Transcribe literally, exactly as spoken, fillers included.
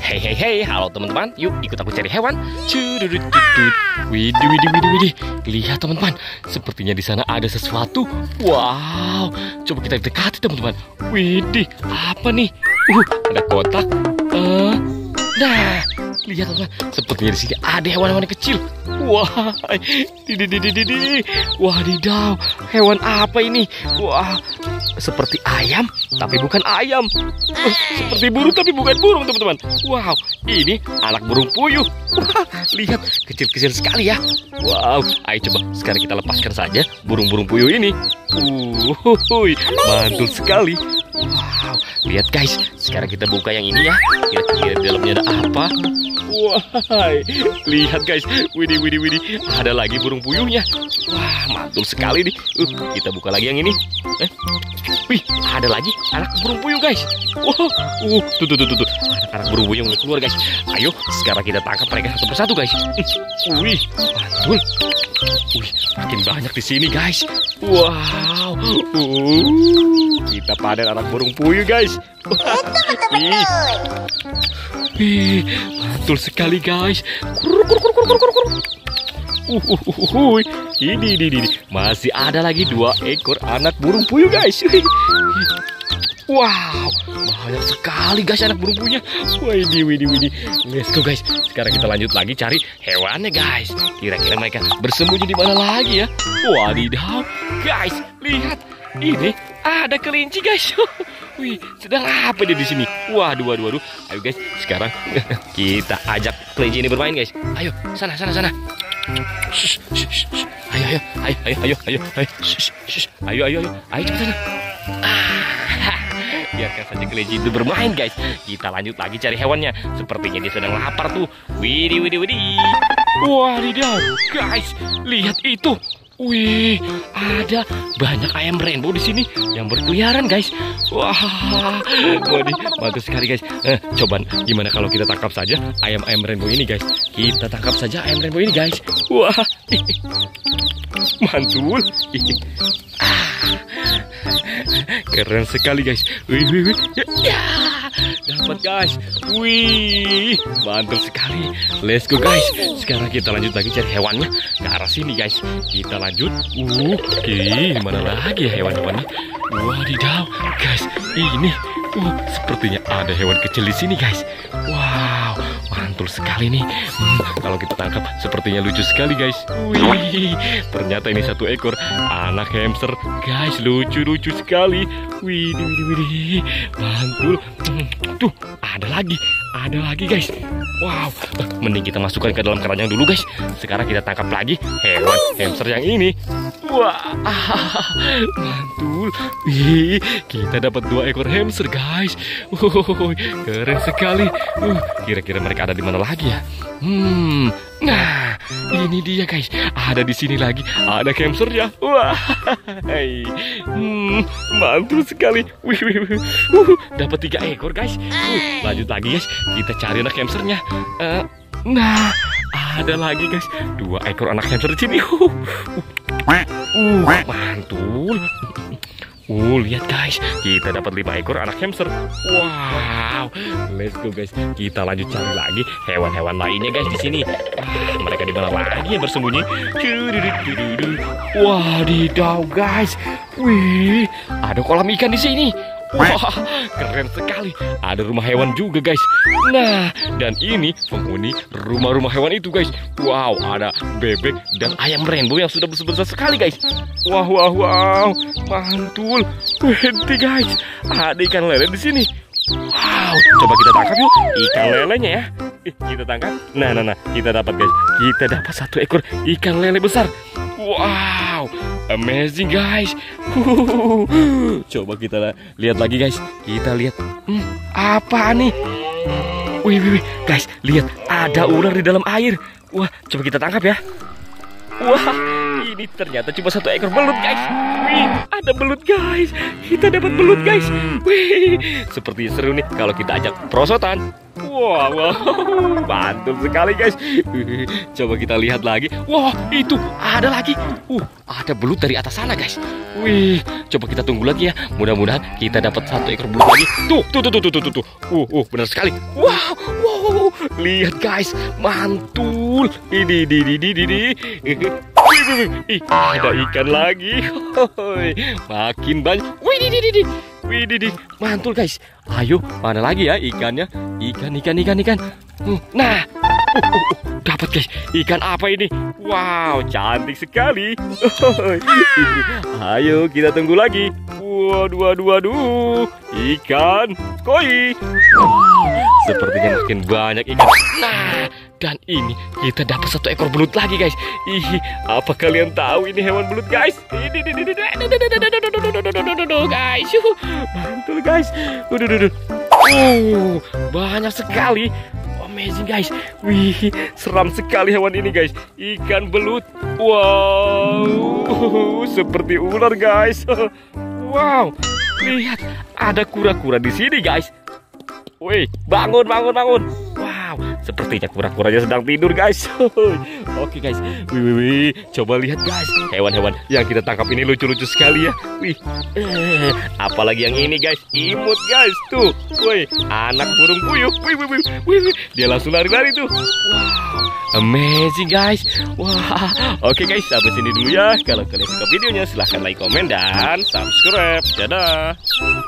Hei hei hei, halo teman-teman, yuk ikut aku cari hewan. Cududududud. Widih widih widih widih. Lihat teman-teman, sepertinya di sana ada sesuatu. Wow, coba kita dekati teman-teman. Widih, apa nih? Uh, ada kotak. Uh, nah, lihat teman-teman, sepertinya di sini ada hewan-hewan kecil. Wah, di di di di di. Wadidaw, hewan apa ini? Wah, seperti ayam, tapi bukan ayam. Uh, seperti burung, tapi bukan burung, teman-teman. Wow, ini anak burung puyuh. Wah, lihat, kecil-kecil sekali ya. Wow, ayo coba sekarang kita lepaskan saja burung-burung puyuh ini. Uh, mantul sekali. Wow, lihat guys, sekarang kita buka yang ini ya. Kira-kira di dalamnya ada apa? Wah, lihat guys, widih widih widih, ada lagi burung puyuhnya. Wah, mantul sekali nih. Uh, kita buka lagi yang ini. Eh, wih, ada lagi anak burung puyuh guys. Wah, uh, tuh tuh tuh tuh, tuh. Anak-anak burung puyuh yang keluar guys. Ayo, sekarang kita tangkap mereka satu persatu guys. Uh, wih, mantul. Wih, makin banyak di sini guys. Wow, uh, kita panen anak burung puyuh guys. Wah, ih. Wih, mantul sekali guys. Kur, kur, kur, kur, kur, kur, kur. Uh, uh, uh, uh, uh. Ini, ini, ini, masih ada lagi dua ekor anak burung puyuh guys. Wow, banyak sekali guys anak burung puyuhnya. Widih, widih, widih. Let's go guys. Sekarang kita lanjut lagi cari hewannya guys. Kira-kira mereka bersembunyi di mana lagi ya? Wadidaw, guys, lihat. Ini ada kelinci guys. Wih, sedang apa dia di sini? Waduh, waduh, waduh. Ayo guys, sekarang kita ajak kelinci ini bermain guys. Ayo, sana, sana, sana. Shush, shush, shush. Ayo, ayo, ayo, ayo, ayo, ayo, ayo, shush, shush. Ayo, ayo, ayo, ayo cepat sana. Ah, biarkan saja kelinci itu bermain guys. Kita lanjut lagi cari hewannya. Sepertinya dia sedang lapar tuh. Widih, widih, widih. Wadidaw, guys, lihat itu. Wih, ada banyak ayam rainbow di sini yang berkeliaran guys. Wah, waduh, mantap sekali guys. Eh, coba gimana kalau kita tangkap saja ayam-ayam rainbow ini guys? Kita tangkap saja ayam rainbow ini guys. Wah, mantul. Ah, keren sekali guys. Wih, wih, wih. Ya, ya, dapat guys. Wih, mantul sekali. Let's go guys. Sekarang kita lanjut lagi cari hewannya ke arah sini guys. Kita lanjut. Uh, oke, mana lagi ya hewan-hewannya? Wadidaw, guys, ini, uh, sepertinya ada hewan kecil di sini guys. Wow, mantul sekali nih. Hmm, kalau kita tangkap, sepertinya lucu sekali guys. Wih, ternyata ini satu ekor anak hamster, guys, lucu-lucu sekali. Wih, wih, wih, wih, mantul. Hmm, tuh, ada lagi, ada lagi guys. Wow, mending kita masukkan ke dalam keranjang dulu guys. Sekarang kita tangkap lagi hewan hamster yang ini. Wah, mantul. Wih, kita dapat dua ekor hamster guys. Wow, keren sekali. Uh, kira-kira mereka ada di mana lagi ya? Hmm, nah, ini dia guys. Ada di sini lagi. Ada hamsternya. Wah, hmm, mantul sekali. Wih, wih, wih. Uh, dapat tiga ekor guys. Uh, lanjut lagi guys. Kita cari anak hamsternya. Uh, nah, ada lagi guys. Dua ekor anak hamster di sini. Uh, uh, mantul. Uh, lihat guys, kita dapat lima ekor anak hamster. Wow, let's go guys. Kita lanjut cari lagi hewan-hewan lainnya guys di sini. Ah, mereka di mana lagi yang bersembunyi? Wadidaw guys, wih, ada kolam ikan di sini. Wah, keren sekali. Ada rumah hewan juga guys. Nah, dan ini penghuni rumah-rumah hewan itu guys. Wow, ada bebek dan ayam rainbow yang sudah besar-besar sekali guys. Wow, wow, wow, mantul. Wih guys, ada ikan lele di sini. Wow, coba kita tangkap yuk ikan lelenya ya. Eh, kita tangkap. Nah, nah, nah, kita dapat guys. Kita dapat satu ekor ikan lele besar. Wow, amazing guys. Huhuhu. Coba kita lihat lagi guys. Kita lihat. Hmm, apa nih? Wih, wih, wih, guys, lihat ada ular di dalam air. Wah, coba kita tangkap ya. Wah, ini ini ternyata cuma satu ekor belut, guys. Wih, ada belut, guys. Kita dapat belut, guys. Wih, sepertinya seru nih kalau kita ajak perosotan. Wow, wow, mantul sekali, guys. Coba kita lihat lagi. Wah, itu ada lagi. Uh, ada belut dari atas sana, guys. Wih, coba kita tunggu lagi ya. Mudah-mudahan kita dapat satu ekor belut lagi. Tuh, tuh, tuh, tuh, tuh, tuh, tuh. Uh, uh, benar sekali. Wow, wow, lihat, guys, mantul. Ini, ini, ini, ini. Ih, ada ikan lagi. Makin banyak. Wih, ini, ini, ini. Wih, ini, mantul, guys. Ayo, mana lagi ya ikannya? Ikan, ikan, ikan, ikan. Nah, uh, uh, uh, dapat, guys. Ikan apa ini? Wow, cantik sekali. Ayo, kita tunggu lagi. Waduh, waduh, waduh. Ikan koi. Wow, sepertinya makin banyak ikan. Nah, dan ini kita dapat satu ekor belut lagi, guys. Ih, apa kalian tahu ini hewan belut, guys? Ini, ini, ini, guys. Mantul, guys. Udah, udah, udah. Oh, banyak sekali. Amazing, guys. Wih, seram sekali hewan ini, guys. Ikan belut. Wow, seperti ular, guys. Wow, lihat ada kura-kura di sini, guys. Wih, bangun, bangun, bangun. Wow, sepertinya kura-kuranya sedang tidur, guys. Oke, guys. Wih, wih, wih. Coba lihat, guys. Hewan-hewan yang kita tangkap ini lucu-lucu sekali ya. Wih, eh, apalagi yang ini, guys. Imut, guys. Tuh, wih, anak burung puyuh. Wih, wih, wih, wih, wih. Dia langsung lari-lari tuh. Wow, amazing, guys. Wah, oke, guys. Sampai sini dulu ya. Kalau kalian suka videonya, silahkan like, komen, dan subscribe. Dadah.